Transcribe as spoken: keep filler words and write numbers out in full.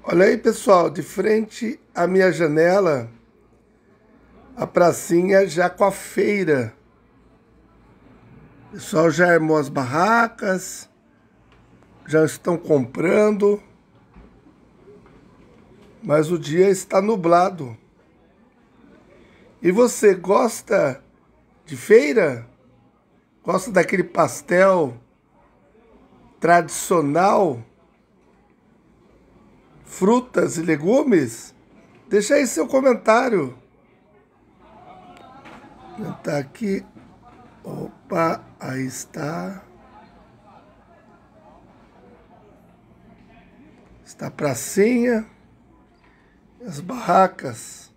Olha aí, pessoal, de frente à minha janela, a pracinha já com a feira. O pessoal já armou as barracas, já estão comprando, mas o dia está nublado. E você gosta de feira? Gosta daquele pastel tradicional? Frutas e legumes? Deixa aí seu comentário. Tá aqui. Opa, aí está. Está a pracinha. As barracas.